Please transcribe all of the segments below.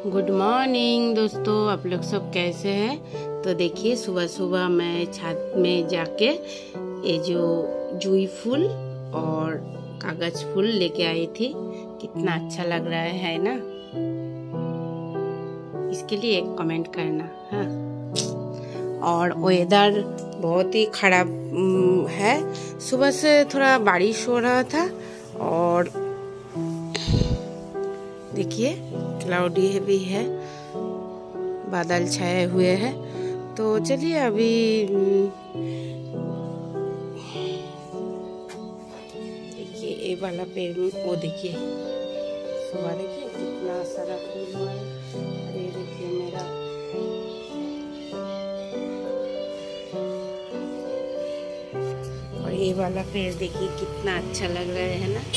Good morning दोस्तों, आप लोग सब कैसे हैं। तो देखिए सुबह सुबह मैं छत में जाके ये जो जुई फूल और कागज फूल लेके आई थी। कितना अच्छा लग रहा है ना। इसके लिए एक कमेंट करना। हाँ, और वेदर बहुत ही खराब है। सुबह से थोड़ा बारिश हो रहा था और देखिए क्लाउडी भी है, बादल छाए हुए हैं। तो चलिए अभी देखिए ये वाला पेड़ वो देखिए, सुबह देखिए कितना सारा फूल हुआ है। अरे देखिए मेरा और ये वाला पेड़ देखिए कितना अच्छा लग रहा है ना।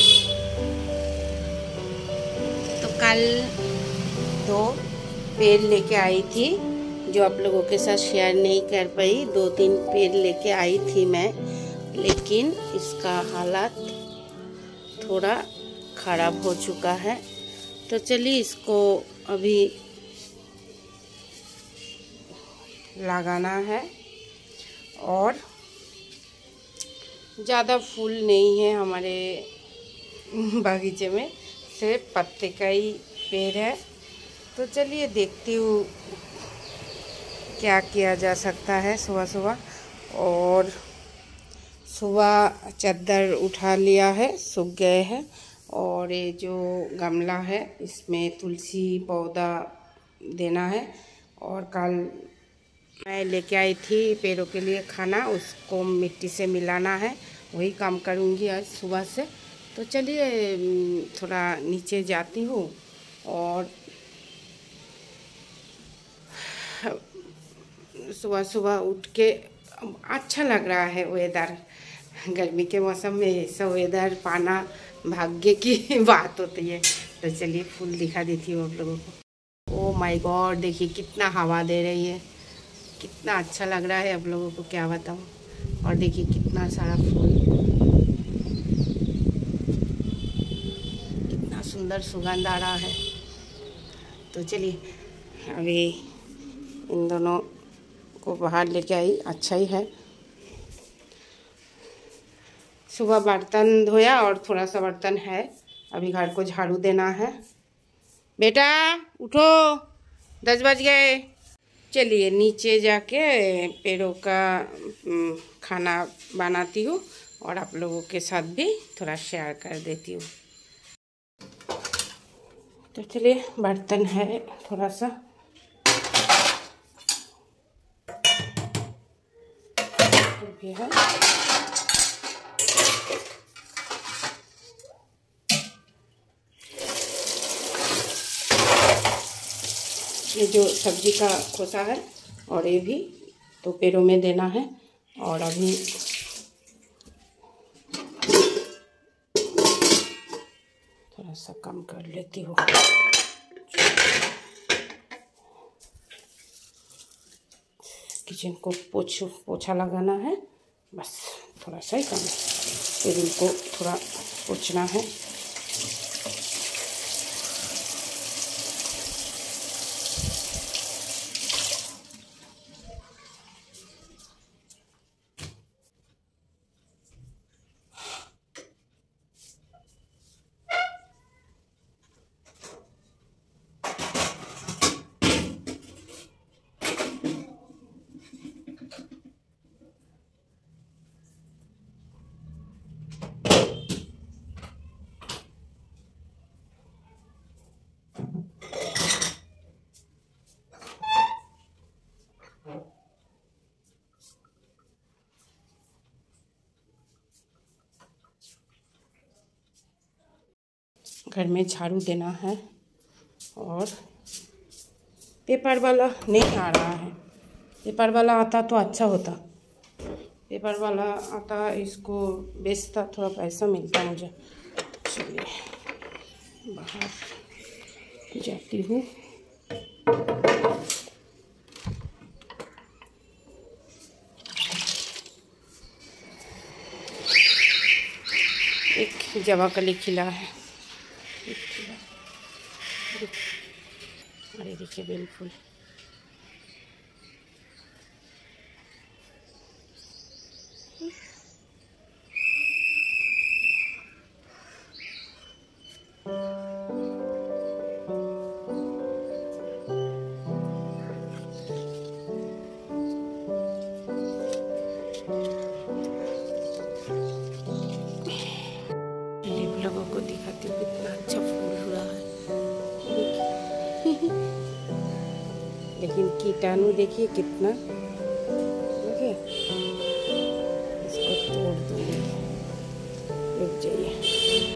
तो कल 2 पेड़ लेके आई थी जो आप लोगों के साथ शेयर नहीं कर पाई। 2-3 पेड़ लेके आई थी मैं, लेकिन इसका हालत थोड़ा खराब हो चुका है। तो चलिए इसको अभी लगाना है। और ज़्यादा फूल नहीं है हमारे बागीचे में, सिर्फ पत्ते का ही पेड़ है। तो चलिए देखती हूँ क्या किया जा सकता है सुबह सुबह। और सुबह चादर उठा लिया है, सूख गए हैं। और ये जो गमला है इसमें तुलसी पौधा देना है। और कल मैं लेके आई थी पेड़ों के लिए खाना, उसको मिट्टी से मिलाना है। वही काम करूँगी आज सुबह से। तो चलिए थोड़ा नीचे जाती हूँ। और सुबह सुबह उठ के अच्छा लग रहा है वेदर। गर्मी के मौसम में ऐसा वेदर पाना भाग्य की बात होती है। तो चलिए फूल दिखा देती हूँ आप लोगों को। ओह माय गॉड, देखिए कितना हवा दे रही है, कितना अच्छा लग रहा है। आप लोगों को क्या बताऊँ। और देखिए कितना सारा फूल, कितना सुंदर सुगंध आ रहा है। तो चलिए अभी इन दोनों को बाहर लेके आई, अच्छा ही है। सुबह बर्तन धोया और थोड़ा सा बर्तन है, अभी घर को झाड़ू देना है। बेटा उठो, 10 बज गए। चलिए नीचे जाके पेड़ों का खाना बनाती हूँ और आप लोगों के साथ भी थोड़ा शेयर कर देती हूँ। तो चलिए बर्तन है थोड़ा सा, भी है। ये जो सब्जी का खोसा है और ये भी तो पेड़ों में देना है। और अभी थोड़ा सा कम कर लेती हूँ। किचन को पोछा लगाना है, बस थोड़ा सा ही काम है। टेबल को थोड़ा पोछना है। घर में झाड़ू देना है। और पेपर वाला नहीं आ रहा है। पेपर वाला आता तो अच्छा होता। पेपर वाला आता, इसको बेचता, थोड़ा पैसा मिलता मुझे। चलिए बाहर जाती हूँ। एक जवा कली खिला है, और ये देखिए बेल फूल। लोगों को दिखाती हूँ कितना अच्छा फूल हुआ है। लेकिन कीटाणु देखिए कितना, देखिए इसको तोड़ दूंगी, रुक जाइए।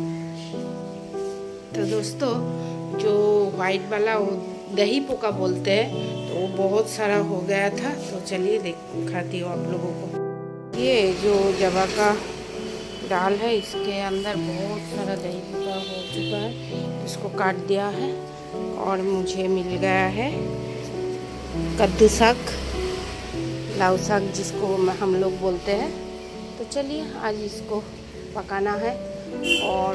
तो दोस्तों जो वाइट वाला वो दही पोका बोलते हैं, तो वो बहुत सारा हो गया था। तो चलिए दिखाती हूँ आप लोगों को। ये जो जवा का दाल है, इसके अंदर बहुत सारा दही पोका हो चुका है। इसको काट दिया है और मुझे मिल गया है कद्दू साग, लाउ साग जिसको हम लोग बोलते हैं। तो चलिए आज इसको पकाना है। और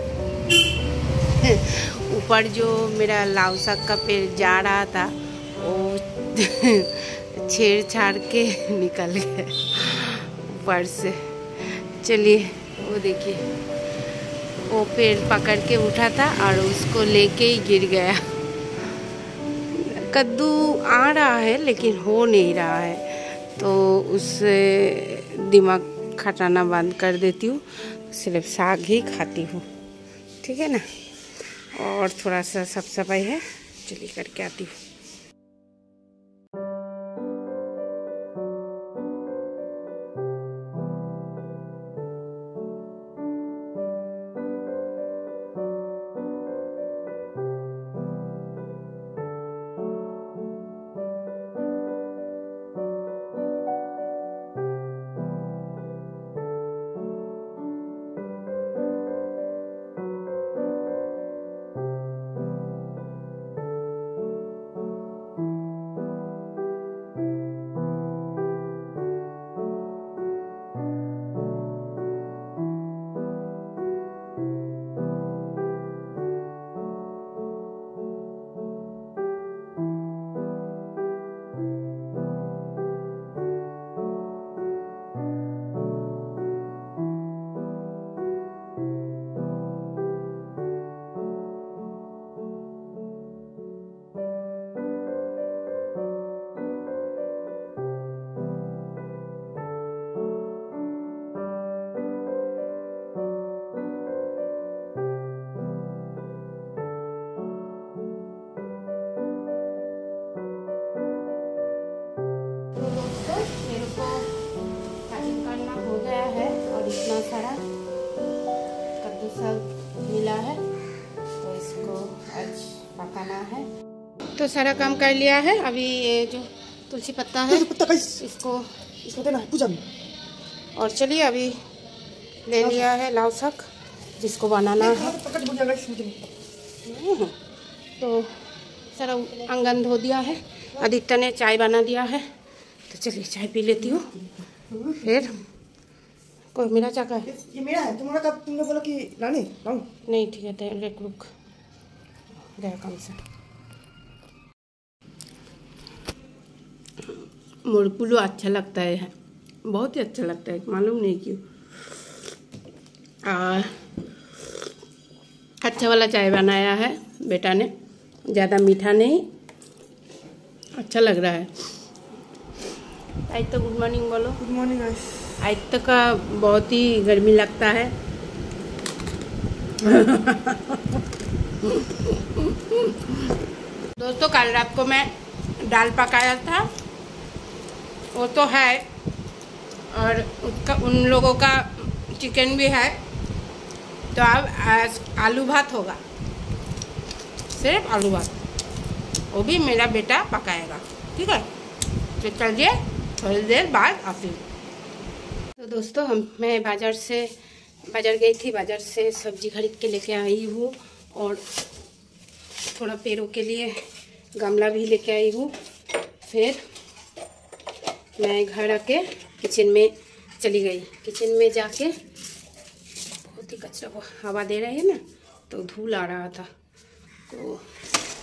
ऊपर जो मेरा लाउ साग का पेड़ जा रहा था वो छेड़-छाड़ के निकल गया ऊपर से। चलिए वो देखिए, वो पेड़ पकड़ के उठा था और उसको लेके ही गिर गया। कद्दू आ रहा है लेकिन हो नहीं रहा है, तो उससे दिमाग खटाना बंद कर देती हूँ, सिर्फ साग ही खाती हूँ, ठीक है ना। और थोड़ा सा साफ सफाई है, चलिए करके आती हूँ। मिला है तो इसको आज पकाना है। तो सारा काम कर लिया है। अभी ये जो तुलसी पत्ता है इसको देना है पूजा में। और चलिए अभी ले लिया है लाउ साग जिसको बनाना है। तो सारा आंगन धो दिया है, आदित्य ने चाय बना दिया है। तो चलिए चाय पी लेती हूँ। फिर कोई मेरा चाका है, ये मेरा है, तुम्हारा कब तुमने बोला कि लाने लाऊं? नहीं ठीक है, रुक गया काम से। मुरकुलू अच्छा लगता है, बहुत ही अच्छा लगता है, मालूम नहीं क्यों। अच्छा वाला चाय बनाया है बेटा ने, ज़्यादा मीठा नहीं, अच्छा लग रहा है। आज तो गुड मॉर्निंग बोलो। Good morning guys. आज तक का बहुत ही गर्मी लगता है। दोस्तों कल रात को मैं दाल पकाया था, वो तो है, और उसका उन लोगों का चिकन भी है। तो अब आज आलू भात होगा, सिर्फ आलू भात, वो भी मेरा बेटा पकाएगा, ठीक है। तो चलिए थोड़ी देर बाद आती हूँ। तो दोस्तों मैं बाज़ार गई थी, बाज़ार से सब्जी खरीद के लेके आई हूँ, और थोड़ा पेड़ों के लिए गमला भी लेके आई हूँ। फिर मैं घर आके किचन में चली गई। किचन में जाके बहुत ही कचरा, हवा दे रही है ना, तो धूल आ रहा था, तो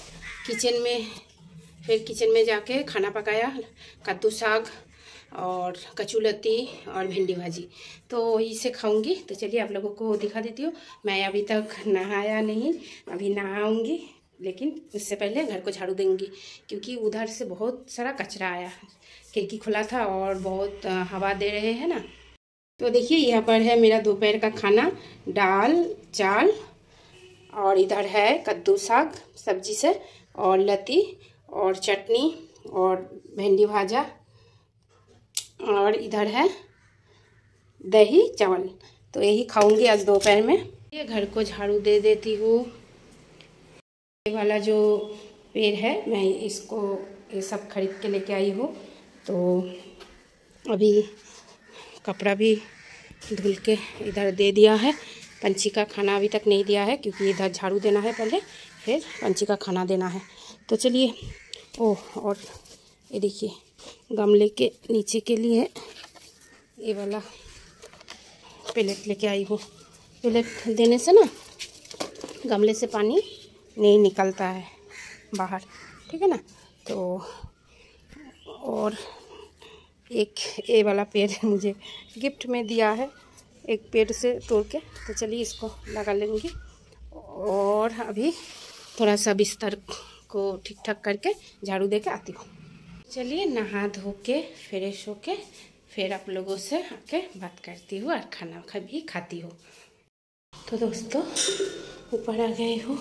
किचन में जाके खाना पकाया, कद्दू साग और कचौलत्ती और भिंडी भाजी, तो वही से खाऊंगी। तो चलिए आप लोगों को दिखा देती हूँ। मैं अभी तक नहाया नहीं, अभी नहाऊंगी, लेकिन उससे पहले घर को झाड़ू देंगी, क्योंकि उधर से बहुत सारा कचरा आया। खिड़की खुला था और बहुत हवा दे रहे हैं ना। तो देखिए यहाँ पर है मेरा दोपहर का खाना, दाल चावल, और इधर है कद्दू साग सब्जी से, और लत्ती और चटनी और भिंडी भाजा, और इधर है दही चावल। तो यही खाऊंगी आज दोपहर में। ये घर को झाड़ू दे देती हूँ। ये वाला जो पेड़ है, मैं इसको ये सब खरीद के लेके आई हूँ। तो अभी कपड़ा भी धुल के इधर दे दिया है। पंछी का खाना अभी तक नहीं दिया है, क्योंकि इधर झाड़ू देना है पहले, फिर पंछी का खाना देना है। तो चलिए। ओह, और ये देखिए गमले के नीचे के लिए ये वाला प्लेट लेके आई हूँ। प्लेट देने से ना गमले से पानी नहीं निकलता है बाहर, ठीक है ना। तो और एक ये वाला पेड़ मुझे गिफ्ट में दिया है, एक पेड़ से तोड़ के। तो चलिए इसको लगा लेंगे, और अभी थोड़ा सा बिस्तर को ठीक ठाक करके झाड़ू दे के आती हूँ। चलिए नहा धो के फ्रेश होके फिर आप लोगों से आके बात करती हूँ और खाना भी खाती हूँ। तो दोस्तों ऊपर आ गए हो।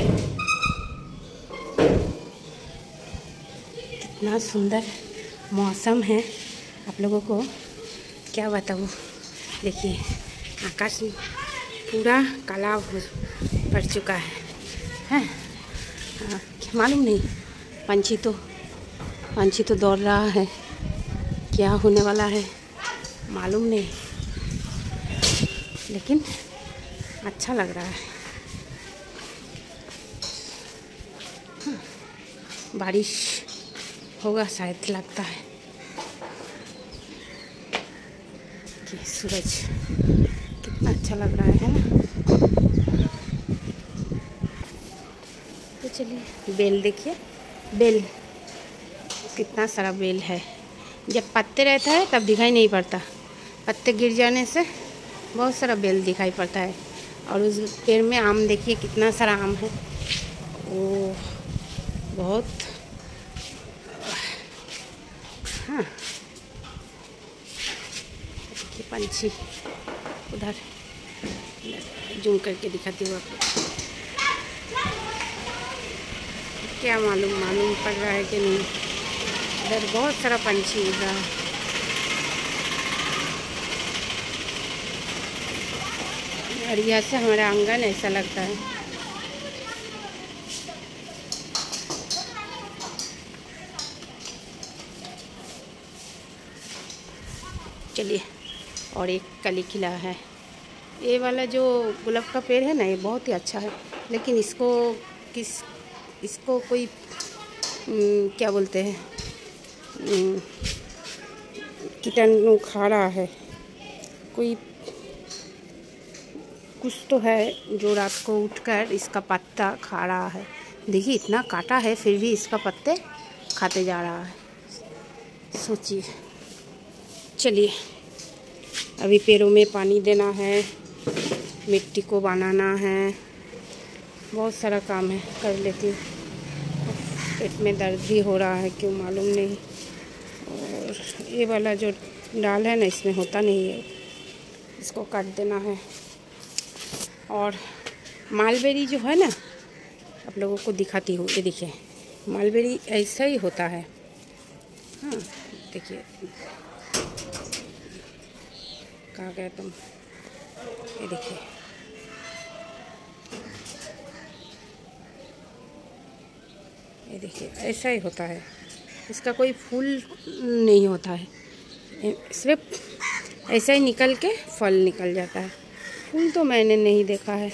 कितना सुंदर मौसम है, आप लोगों को क्या बताऊँ। देखिए आकाश पूरा काला पड़ चुका है। मालूम नहीं, पंछी तो दौड़ रहा है, क्या होने वाला है मालूम नहीं, लेकिन अच्छा लग रहा है। बारिश होगा शायद, लगता है कि सूरज कितना अच्छा लग रहा है ना। तो चलिए बेल देखिए, बेल कितना सारा बेल है। जब पत्ते रहता है तब दिखाई नहीं पड़ता, पत्ते गिर जाने से बहुत सारा बेल दिखाई पड़ता है। और उस पेड़ में आम देखिए कितना सारा आम है। ओ बहुत, हाँ देखिए पंछी उधर जूम करके दिखाती हूँ आपको। क्या मालूम पड़ रहा है कि नहीं, इधर बहुत सारा पंछी उड़ रहा है। और यहाँ से हमारा आंगन ऐसा लगता है। चलिए, और एक कली खिला है। ये वाला जो गुलाब का पेड़ है ना, ये बहुत ही अच्छा है, लेकिन इसको कोई क्या बोलते हैं, कीटाणु खा रहा है। कोई कुछ तो है जो रात को उठकर इसका पत्ता खा रहा है। देखिए इतना काटा है, फिर भी इसका पत्ते खाते जा रहा है, सोचिए। चलिए अभी पेड़ों में पानी देना है, मिट्टी को बनाना है, बहुत सारा काम है, कर लेती हूँ। पेट में दर्द भी हो रहा है, क्यों मालूम नहीं। और ये वाला जो डाल है ना, इसमें होता नहीं है, इसको काट देना है। और मालबेरी जो है ना, आप लोगों को दिखाती हूँ। ये देखिए मालबेरी ऐसा ही होता है। हाँ देखिए, कहाँ गया तुम, ये देखिए। ये देखिए ऐसा ही होता है, इसका कोई फूल नहीं होता है, सिर्फ ऐसा ही निकल के फल निकल जाता है। फूल तो मैंने नहीं देखा है।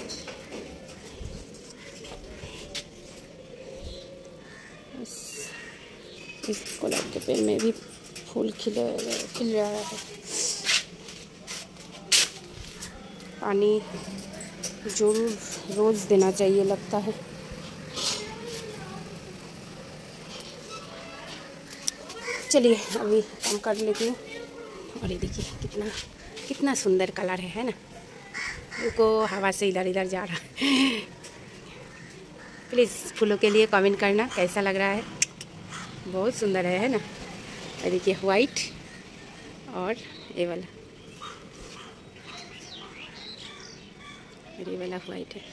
इस गुलाब के पेड़ में भी फूल खिल रहा है। पानी जरूर रोज़ देना चाहिए लगता है। चलिए अभी काम कर लेती हूँ। और ये देखिए कितना कितना सुंदर कलर है ना। उनको हवा से इधर इधर जा रहा है। प्लीज़ फूलों के लिए कमेंट करना कैसा लग रहा है। बहुत सुंदर है ना। ये देखिए वाइट और ये वाला वाइट है।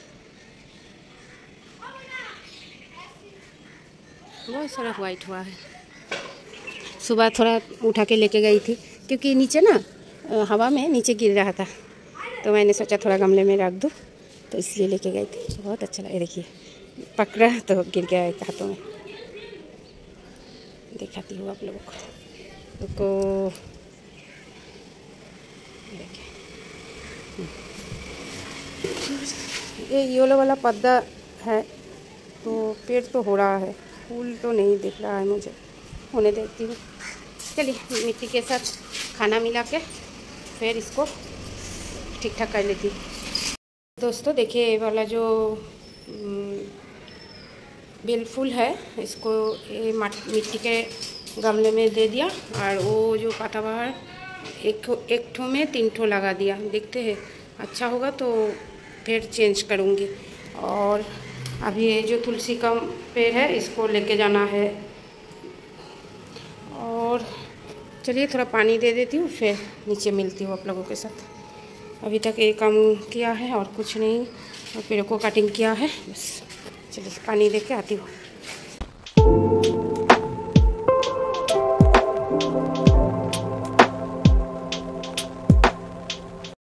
बहुत सारा वाइट हुआ है। सुबह थोड़ा उठा के लेके गई थी क्योंकि नीचे ना हवा में नीचे गिर रहा था, तो मैंने सोचा थोड़ा गमले में रख दूँ, तो इसलिए लेके गई थी। बहुत अच्छा लगा। देखिए पकड़ा तो गिर गया एक हाथों में। दिखाती हूँ आप लोगों को। देखिए ये येलो वाला पौधा है, तो पेड़ तो हो रहा है, फूल तो नहीं दिख रहा है मुझे। होने देती हूँ। चलिए मिट्टी के साथ खाना मिला के फिर इसको ठीक ठाक कर लेती हूँ। दोस्तों देखिए ये वाला जो बेल फूल है, इसको ये मिट्टी के गमले में दे दिया, और वो जो पाताबाहर एक ठो में 3 ठो लगा दिया। देखते हैं अच्छा होगा तो फिर चेंज करूँगी। और अभी ये जो तुलसी का पेड़ है इसको लेके जाना है। और चलिए थोड़ा पानी दे देती हूँ, फिर नीचे मिलती हूँ आप लोगों के साथ। अभी तक ये काम किया है और कुछ नहीं, और पेड़ को कटिंग किया है बस। चलिए पानी दे के आती हूँ।